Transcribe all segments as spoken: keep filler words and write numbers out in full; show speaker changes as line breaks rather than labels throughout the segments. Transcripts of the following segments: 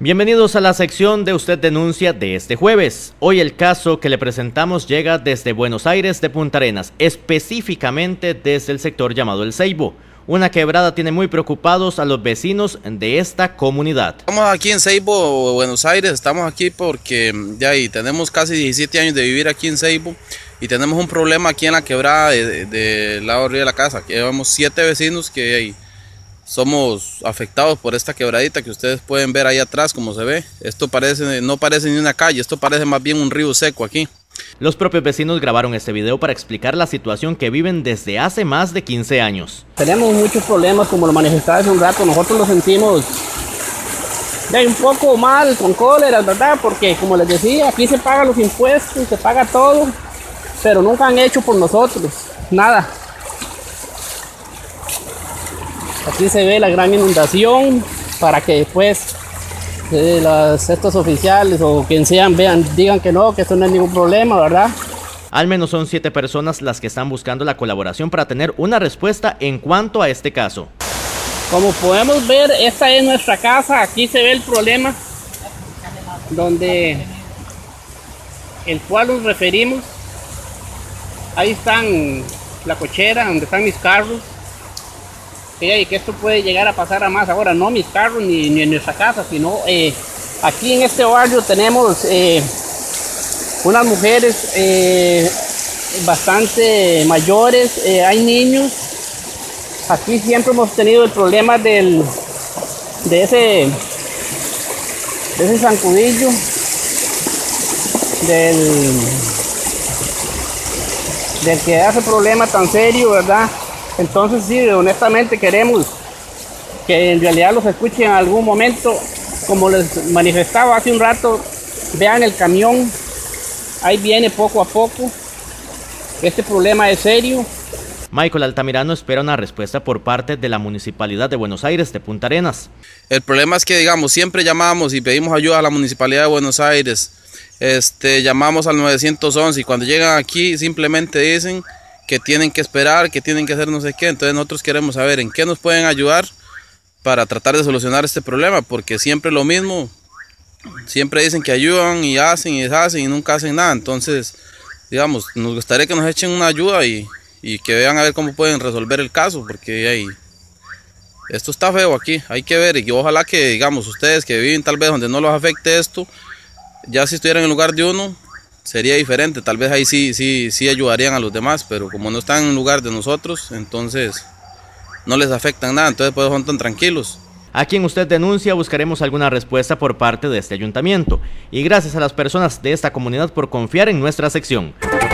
Bienvenidos a la sección de Usted Denuncia de este jueves. Hoy el caso que le presentamos llega desde Buenos Aires de Punta Arenas, específicamente desde el sector llamado El Ceibo. Una quebrada tiene muy preocupados a los vecinos de esta comunidad.
Estamos aquí en Ceibo, Buenos Aires, estamos aquí porque ya ahí tenemos casi diecisiete años de vivir aquí en Ceibo y tenemos un problema aquí en la quebrada del de, de lado de la casa. Aquí llevamos siete vecinos que hay. Somos afectados por esta quebradita que ustedes pueden ver ahí atrás como se ve. Esto parece, no parece ni una calle, esto parece más bien un río seco aquí.
Los propios vecinos grabaron este video para explicar la situación que viven desde hace más de quince años.
Tenemos muchos problemas, como lo manifestaba hace un rato, nosotros lo sentimos de un poco mal, con cólera, ¿verdad? Porque como les decía, aquí se pagan los impuestos, se paga todo, pero nunca han hecho por nosotros, nada. Aquí se ve la gran inundación para que después eh, los, estos oficiales o quien sean vean, digan que no, que esto no es ningún problema, ¿verdad?
Al menos son siete personas las que están buscando la colaboración para tener una respuesta en cuanto a este caso.
Como podemos ver, esta es nuestra casa, aquí se ve el problema donde el cual nos referimos. Ahí están la cochera, donde están mis carros. Y que esto puede llegar a pasar a más ahora, no mis carros ni, ni en nuestra casa, sino eh, aquí en este barrio tenemos eh, unas mujeres eh, bastante mayores, eh, hay niños. Aquí siempre hemos tenido el problema del, de, ese, de ese zancudillo, del, del que hace problema tan serio, ¿verdad? Entonces sí, honestamente queremos que en realidad los escuchen en algún momento. Como les manifestaba hace un rato, vean el camión, ahí viene poco a poco. Este problema es serio.
Michael Altamirano espera una respuesta por parte de la Municipalidad de Buenos Aires de Punta Arenas.
El problema es que, digamos, siempre llamamos y pedimos ayuda a la Municipalidad de Buenos Aires. Este, llamamos al nueve once y cuando llegan aquí simplemente dicen que tienen que esperar, que tienen que hacer no sé qué. Entonces nosotros queremos saber en qué nos pueden ayudar para tratar de solucionar este problema, porque siempre lo mismo, siempre dicen que ayudan y hacen y deshacen y nunca hacen nada. Entonces, digamos, nos gustaría que nos echen una ayuda y, y que vean a ver cómo pueden resolver el caso, porque hay, esto está feo aquí, hay que ver, y ojalá que, digamos, ustedes que viven tal vez donde no los afecte esto, ya si estuvieran en el lugar de uno, sería diferente, tal vez ahí sí, sí, sí ayudarían a los demás, pero como no están en lugar de nosotros, entonces no les afectan nada, entonces pues son tan tranquilos.
A quien usted denuncia buscaremos alguna respuesta por parte de este ayuntamiento, y gracias a las personas de esta comunidad por confiar en nuestra sección.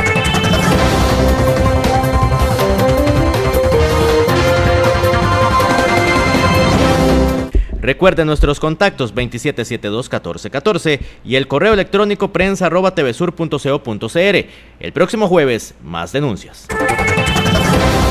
Recuerde nuestros contactos veintisiete setenta y dos catorce catorce y el correo electrónico prensa arroba tvsur punto co punto cr. El próximo jueves, más denuncias.